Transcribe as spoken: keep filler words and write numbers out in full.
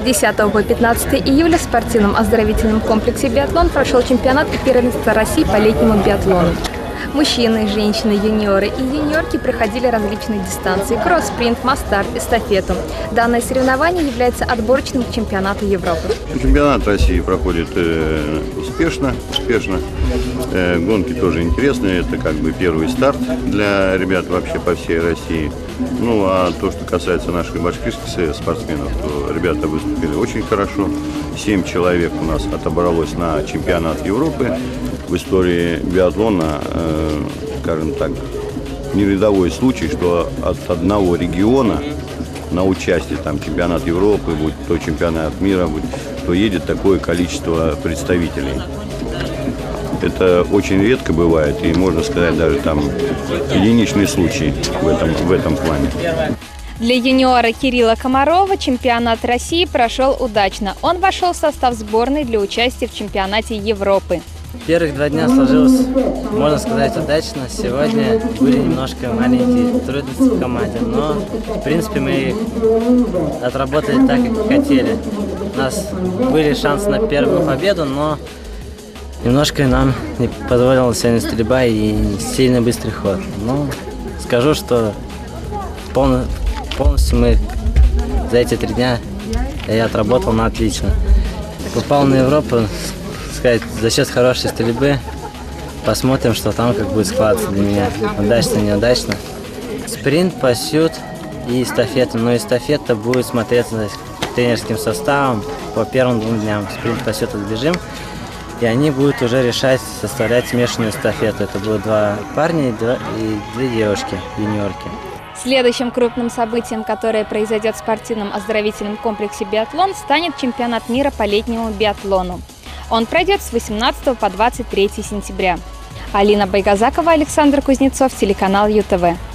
десятого по пятнадцатое июля в спортивном оздоровительном комплексе «Биатлон» прошел чемпионат первенства России по летнему биатлону. Мужчины, женщины, юниоры и юниорки проходили различные дистанции – кросс, спринт, масс-старт, эстафету. Данное соревнование является отборочным к чемпионату Европы. Чемпионат России проходит э, успешно, успешно. Э, гонки тоже интересные. Это как бы первый старт для ребят вообще по всей России. Ну а то, что касается наших башкирских спортсменов, то ребята выступили очень хорошо. Семь человек у нас отобралось на чемпионат Европы. В истории биатлона, э, скажем так, не рядовой случай, что от одного региона на участие, там, чемпионат Европы, будь то чемпионат мира, будь, то едет такое количество представителей. Это очень редко бывает, и можно сказать, даже там единичный случай в этом, в этом плане. Для юниора Кирилла Комарова чемпионат России прошел удачно. Он вошел в состав сборной для участия в чемпионате Европы. Первых два дня сложилось, можно сказать, удачно. Сегодня были немножко маленькие трудности в команде, но, в принципе, мы их отработали так, как хотели. У нас были шансы на первую победу, но немножко нам не позволила сегодня стрельба и сильно быстрый ход. Но скажу, что полностью мы за эти три дня я отработал на отлично. Попал на Европу, сказать, за счет хорошей стрельбы. Посмотрим, что там как будет складываться для меня. Удачно, неудачно. Спринт, пасют и эстафета. Но эстафета будет смотреться тренерским составом по первым двум дням. Спринт, пасют отбежим. И они будут уже решать, составлять смешанную эстафету. Это будут два парня и, два, и две девушки, юниорки. Следующим крупным событием, которое произойдет в спортивном оздоровительном комплексе «Биатлон», станет чемпионат мира по летнему биатлону. Он пройдет с восемнадцатого по двадцать третье сентября. Алина Байгазакова, Александр Кузнецов, телеканал ю тэ вэ.